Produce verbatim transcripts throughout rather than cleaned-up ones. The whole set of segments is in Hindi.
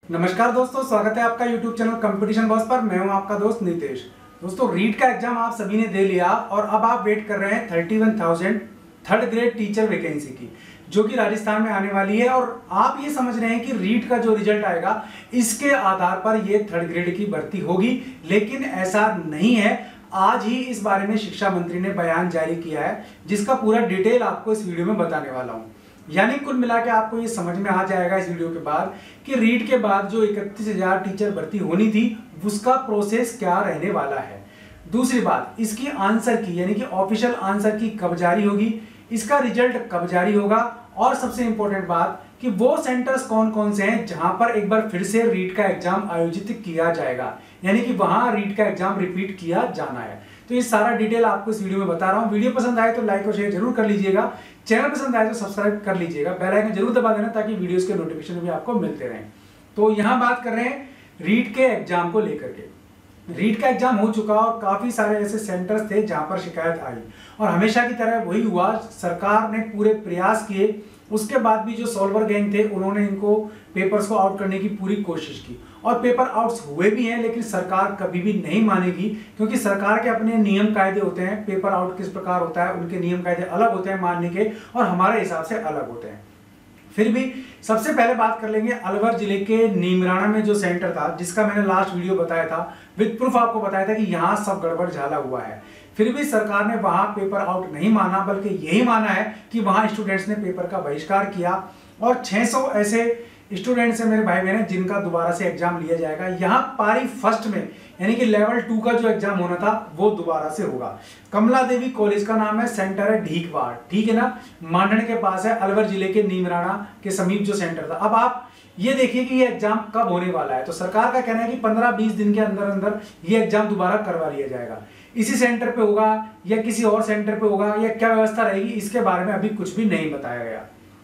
नमस्कार दोस्तों, स्वागत है आपका यूट्यूब चैनल कंपटीशन बॉस पर। मैं हूं आपका दोस्त नितेश। दोस्तों, रीट का एग्जाम आप सभी ने दे लिया और अब आप वेट कर रहे हैं thirty one thousand third grade teacher vacancy की, जो कि राजस्थान में आने वाली है। और आप ये समझ रहे हैं कि रीट का जो रिजल्ट आएगा इसके आधार पर ये थर्ड ग्रेड की भर्ती होगी, लेकिन ऐसा नहीं है। आज ही इस बारे में शिक्षा मंत्री ने बयान जारी किया है, जिसका पूरा डिटेल आपको इस वीडियो में बताने वाला हूं। यानी कुल मिला के आपको ये समझ में आ जाएगा इस वीडियो के बाद कि रीट के बाद जो इकतीस हजार टीचर भर्ती होनी थी उसका प्रोसेस क्या रहने वाला है। दूसरी बात, इसकी आंसर की यानी कि ऑफिशियल आंसर की कब जारी होगी, इसका रिजल्ट कब जारी होगा, और सबसे इंपॉर्टेंट बात कि वो सेंटर्स कौन कौन से हैं जहां पर एक बार फिर से रीट का एग्जाम आयोजित किया जाएगा, यानी कि वहां रीट का एग्जाम रिपीट किया जाना है। तो ये सारा डिटेल आपको इस वीडियो में बता रहा हूं। वीडियो पसंद आए तो लाइक और शेयर जरूर कर लीजिएगा, चैनल पसंद आए तो सब्सक्राइब कर लीजिएगा, बेल आइकन जरूर दबा देना ताकि वीडियोस के नोटिफिकेशन भी आपको मिलते रहें। तो यहां बात कर रहे हैं रीट के एग्जाम को लेकर के। रीट का एग्जाम हो चुका और काफी सारे ऐसे सेंटर्स थे जहां पर शिकायत आई, और हमेशा की तरह वही हुआ। सरकार ने पूरे प्रयास किए, उसके बाद भी जो सॉल्वर गैंग थे उन्होंने इनको पेपर्स को आउट करने की पूरी कोशिश की, और पेपर आउट्स हुए भी हैं। लेकिन सरकार कभी भी नहीं मानेगी, क्योंकि सरकार के अपने नियम कायदे होते हैं। पेपर आउट किस प्रकार होता है, उनके नियम कायदे अलग होते हैं मानने के, और हमारे हिसाब से अलग होते हैं। फिर भी सबसे पहले बात कर लेंगे अलवर जिले के नीमराणा में जो सेंटर था, जिसका मैंने लास्ट वीडियो बताया था, विद प्रूफ आपको बताया था कि यहां सब गड़बड़ झाला हुआ है। फिर भी सरकार ने वहां पेपर आउट नहीं माना, बल्कि यही माना है कि वहां स्टूडेंट्स ने पेपर का बहिष्कार किया, और छह सौ ऐसे स्टूडेंट्स हैं मेरे भाई बहन जिनका दोबारा से एग्जाम लिया जाएगा। यहां पारी फर्स्ट में यानी कि लेवल टू का जो एग्जाम होना था वो दोबारा से होगा। कमला देवी कॉलेज का नाम है, सेंटर है ढीकवाड़, ठीक है ना, मांडन के पास है, अलवर जिले के नीमराणा के समीप जो सेंटर था। अब आप ये देखिए कि ये एग्जाम कब होने वाला है। तो सरकार का कहना है कि पंद्रह बीस दिन के अंदर अंदर ये एग्जाम दोबारा करवा लिया जाएगा। इसी सेंटर पे होगा या किसी और सेंटर पे होगा, या क्या व्यवस्था रहेगी, इसके बारे में अभी कुछ भी नहीं बताया गया।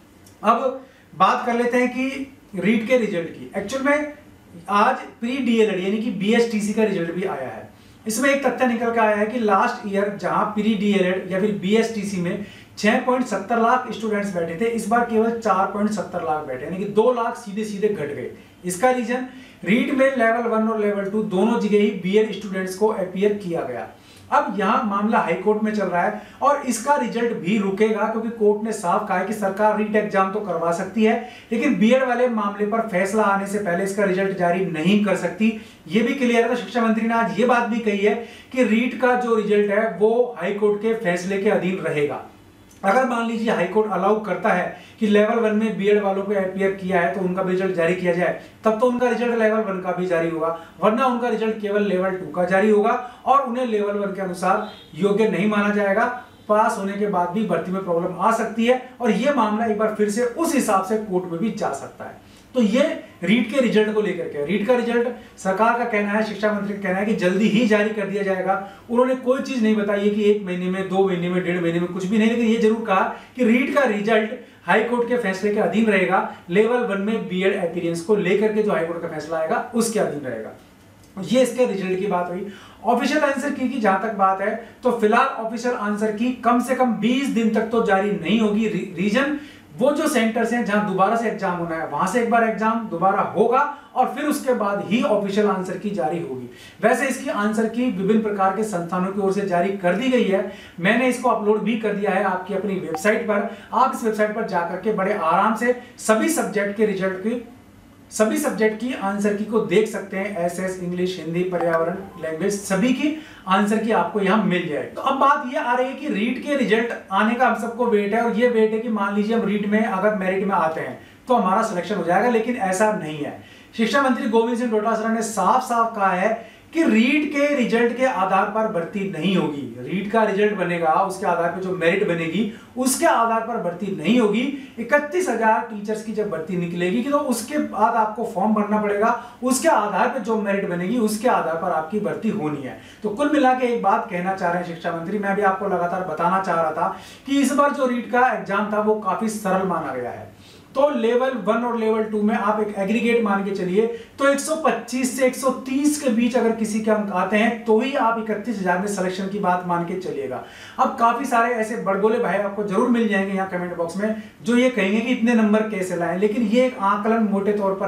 अब बात कर लेते हैं कि रीट के रिजल्ट की। एक्चुअल में आज प्री डीएलएड यानी कि बीएसटीसी का रिजल्ट भी आया है। इसमें एक तथ्य निकल के आया है कि लास्ट ईयर जहां प्री डीएलएड या फिर बीएसटीसी में छह पॉइंट सत्तर लाख स्टूडेंट्स बैठे थे, इस बार केवल चार पॉइंट सत्तर लाख बैठे, यानी कि दो लाख सीधे सीधे घट गए। इसका रीजन रीट में लेवल वन और लेवल टू दोनों जगह ही बीएड स्टूडेंट्स को अपीयर किया गया। अब यहां मामला हाई कोर्ट में चल रहा है और इसका रिजल्ट भी रुकेगा, क्योंकि कोर्ट ने साफ कहा है कि सरकार रीट एग्जाम तो करवा सकती है, लेकिन बीएड वाले मामले पर फैसला आने से पहले इसका रिजल्ट जारी नहीं कर सकती। यह भी क्लियर है। तो शिक्षा मंत्री ने आज ये बात भी कही है कि रीट का जो रिजल्ट है वो हाई कोर्ट के फैसले के अधीन रहेगा। अगर मान लीजिए हाई कोर्ट अलाउ करता है कि लेवल वन में बीएड वालों को अपीयर किया है तो उनका रिजल्ट जारी किया जाए, तब तो उनका रिजल्ट लेवल वन का भी जारी होगा, वरना उनका रिजल्ट केवल लेवल टू का जारी होगा और उन्हें लेवल वन के अनुसार योग्य नहीं माना जाएगा। पास होने के बाद भी भर्ती में प्रॉब्लम आ सकती है, और यह मामला एक बार फिर से उस हिसाब से कोर्ट में भी जा सकता है। तो ये रीट के रिजल्ट को लेकर के, रीट का रिजल्ट सरकार का कहना है, शिक्षा मंत्री का कहना है कि जल्दी ही जारी कर दिया जाएगा। उन्होंने कोई चीज नहीं बताई है कि एक महीने में, दो महीने में, डेढ़ महीने में, कुछ भी नहीं, लेकिन ये जरूर कहा कि रीट का रिजल्ट हाई कोर्ट के फैसले के अधीन रहेगा। लेवल वन में बीएड अपीयरेंस को लेकर के जो हाई कोर्ट का फैसला आएगा उसके अधीन रहेगा। ये इसके रिजल्ट की बात हुई। ऑफिशियल आंसर की की जहां तक बात है, तो फिलहाल ऑफिशियल आंसर की कम से कम बीस दिन तक तो जारी नहीं होगी। रीजन वो जो सेंटर्स हैं जहां दोबारा से एग्जाम होना है, वहां से एक बार एग्जाम दोबारा होगा और फिर उसके बाद ही ऑफिशियल आंसर की जारी होगी। वैसे इसकी आंसर की विभिन्न प्रकार के संस्थानों की ओर से जारी कर दी गई है। मैंने इसको अपलोड भी कर दिया है आपकी अपनी वेबसाइट पर। आप इस वेबसाइट पर जाकर के बड़े आराम से सभी सब्जेक्ट के रिजल्ट की सभी सब्जेक्ट की आंसर की को देख सकते हैं। एसएस, इंग्लिश, हिंदी, पर्यावरण, लैंग्वेज, सभी की आंसर की आपको यहां मिल जाए। तो अब बात ये आ रही है कि रीट के रिजल्ट आने का हम सबको वेट है, और ये वेट है कि मान लीजिए हम रीट में अगर मेरिट में आते हैं तो हमारा सिलेक्शन हो जाएगा, लेकिन ऐसा नहीं है। शिक्षा मंत्री गोविंद सिंह डोटासरा ने साफ साफ कहा है कि रीट के रिजल्ट के आधार पर भर्ती नहीं होगी। रीट का रिजल्ट बनेगा, उसके आधार पर जो मेरिट बनेगी उसके आधार पर भर्ती नहीं होगी। इकतीस हजार टीचर्स की जब भर्ती निकलेगी कि तो उसके बाद आपको फॉर्म भरना पड़ेगा, उसके आधार पर जो मेरिट बनेगी उसके आधार पर आपकी भर्ती होनी है। तो कुल मिला के एक बात कहना चाह रहे हैं शिक्षा मंत्री, मैं भी आपको लगातार बताना चाह रहा था कि इस बार जो रीट का एग्जाम था वो काफी सरल माना गया है। तो लेवल वन और लेवल टू में आप एक एग्रीगेट मान के चलिए तो एक सौ पच्चीस से एक सौ तीस के बीच अगर किसी के अंक आते हैं तो ही आप इकतीस हजार में सिलेक्शन की बात मान के चलिएगा। अब काफी सारे ऐसे बड़बोले भाई आपको जरूर मिल जाएंगे यहाँ कमेंट बॉक्स में जो ये कहेंगे कि इतने नंबर कैसे लाएं, लेकिन ये एक आकलन मोटे तौर पर है।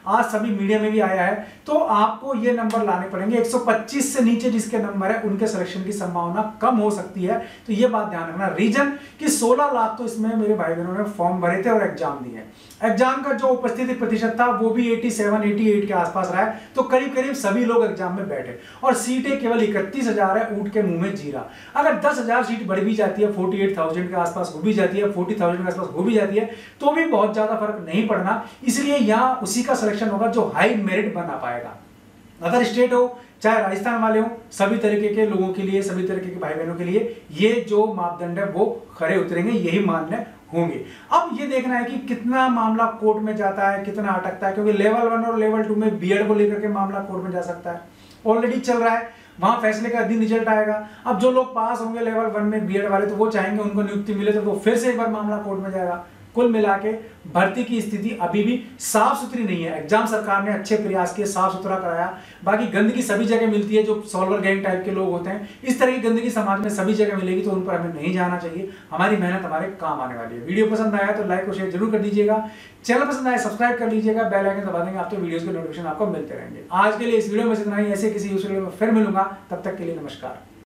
आज सभी मीडिया में भी आया है, तो आपको ये नंबर लाने पड़ेंगे। एक सौ पच्चीस से नीचे जिसके नंबर है उनके सिलेक्शन की संभावना कम हो सकती है, तो ये बात ध्यान रखना। रीजन कि सोलह लाख तो इसमें मेरे भाई बहनों ने फॉर्म भरे थे और एग्जाम दिए। एग्जाम का जो उपस्थिति प्रतिशत था वो भी सत्तासी, अट्ठासी के आसपास रहा है, तो करीब करीब सभी लोग एग्जाम में बैठे और सीटें केवल इकतीस हजार है, ऊंट के मुंह में जीरा। अगर दस हजार सीट बढ़ भी जाती है, अड़तालीस हज़ार के आसपास हो भी जाती है, चालीस हज़ार के आसपास हो भी जाती है, तो भी बहुत ज्यादा फर्क नहीं पड़ना। इसलिए यहां उसी का सिलेक्शन होगा जो हाई मेरिट बना पाएगा। अदर स्टेट हो चाहे राजस्थान वाले हो, सभी तरीके के लोगों के लिए, सभी तरीके के भाई बहनों के लिए ये जो मापदंड है वो खरे उतरेंगे, यही मान्य होंगे। अब ये देखना है कि कितना मामला कोर्ट में जाता है, कितना अटकता है, क्योंकि लेवल वन और लेवल टू में बीएड को लेकर के मामला कोर्ट में जा सकता है, ऑलरेडी चल रहा है, वहां फैसले का दिन रिजल्ट आएगा। अब जो लोग पास होंगे लेवल वन में बीएड वाले, तो वो चाहेंगे उनको नियुक्ति मिले, तो वो फिर से एक बार मामला कोर्ट में जाएगा। कुल मिला के भर्ती की स्थिति अभी भी साफ सुथरी नहीं है। एग्जाम सरकार ने अच्छे प्रयास किए, साफ सुथरा कराया, बाकी गंदगी सभी जगह मिलती है, जो सॉल्वर गैंग टाइप के लोग होते हैं, इस तरह की गंदगी समाज में सभी जगह मिलेगी, तो उन पर हमें नहीं जाना चाहिए। हमारी मेहनत हमारे काम आने वाली है। वीडियो पसंद आया तो लाइक और शेयर जरूर कर दीजिएगा, चैनल पसंद आया सब्सक्राइब कर लीजिएगा, बेल आइकन दबा देंगे, आप तो वीडियोस के नोटिफिकेशन आपको मिलते रहेंगे। आज के लिए इस वीडियो में इतना ही, ऐसे किसी यूजफुल वीडियो में फिर मिलूंगा, तब तक के लिए नमस्कार।